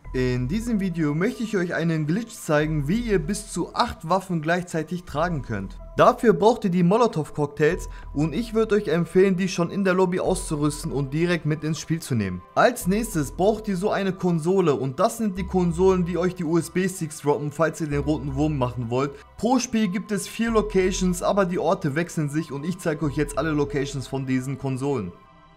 In diesem Video möchte ich euch einen Glitch zeigen, wie ihr bis zu 8 Waffen gleichzeitig tragen könnt. Dafür braucht ihr die Molotov-Cocktails und ich würde euch empfehlen, die schon in der Lobby auszurüsten und direkt mit ins Spiel zu nehmen. Als nächstes braucht ihr so eine Konsole und das sind die Konsolen, die euch die USB-Sticks droppen, falls ihr den roten Wurm machen wollt. Pro Spiel gibt es 4 Locations, aber die Orte wechseln sich und ich zeige euch jetzt alle Locations von diesen Konsolen.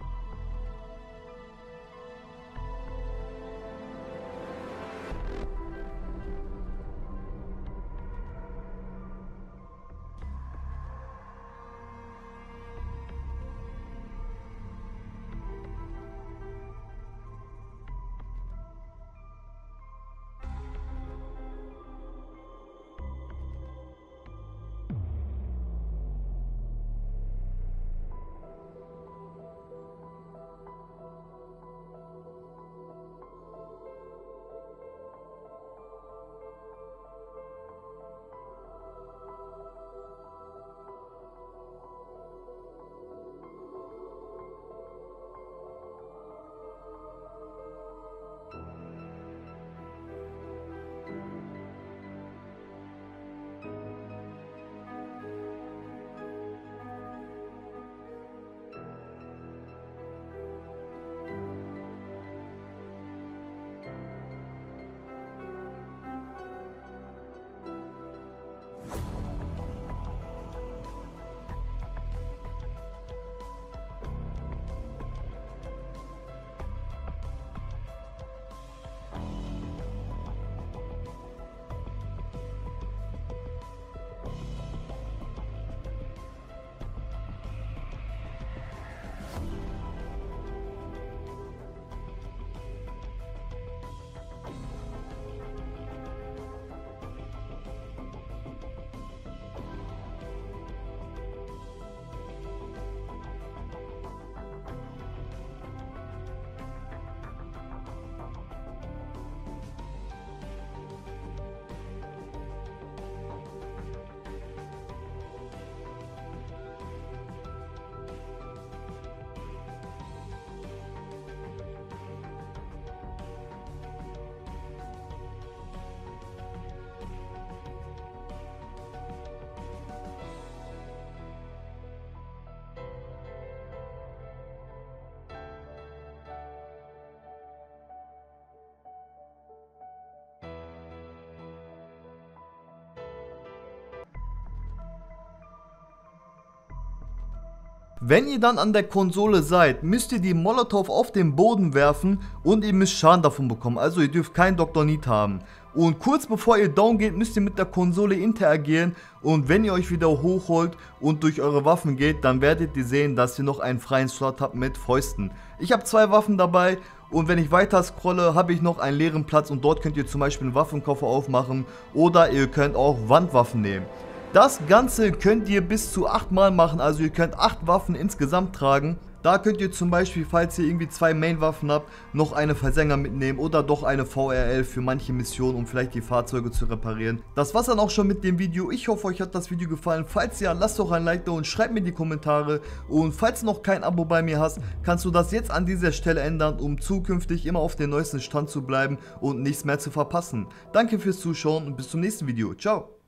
Wenn ihr dann an der Konsole seid, müsst ihr die Molotov auf den Boden werfen und ihr müsst Schaden davon bekommen, also ihr dürft keinen Dr. Need haben. Und kurz bevor ihr down geht, müsst ihr mit der Konsole interagieren und wenn ihr euch wieder hochholt und durch eure Waffen geht, dann werdet ihr sehen, dass ihr noch einen freien Slot habt mit Fäusten. Ich habe 2 Waffen dabei und wenn ich weiter scrolle, habe ich noch einen leeren Platz und dort könnt ihr zum Beispiel einen Waffenkoffer aufmachen oder ihr könnt auch Wandwaffen nehmen. Das Ganze könnt ihr bis zu 8 Mal machen, also ihr könnt 8 Waffen insgesamt tragen. Da könnt ihr zum Beispiel, falls ihr irgendwie 2 Main-Waffen habt, noch eine Versänger mitnehmen oder doch eine VRL für manche Missionen, um vielleicht die Fahrzeuge zu reparieren. Das war's dann auch schon mit dem Video. Ich hoffe, euch hat das Video gefallen. Falls ja, lasst doch ein Like da und schreibt mir in die Kommentare. Und falls du noch kein Abo bei mir hast, kannst du das jetzt an dieser Stelle ändern, um zukünftig immer auf dem neuesten Stand zu bleiben und nichts mehr zu verpassen. Danke fürs Zuschauen und bis zum nächsten Video. Ciao!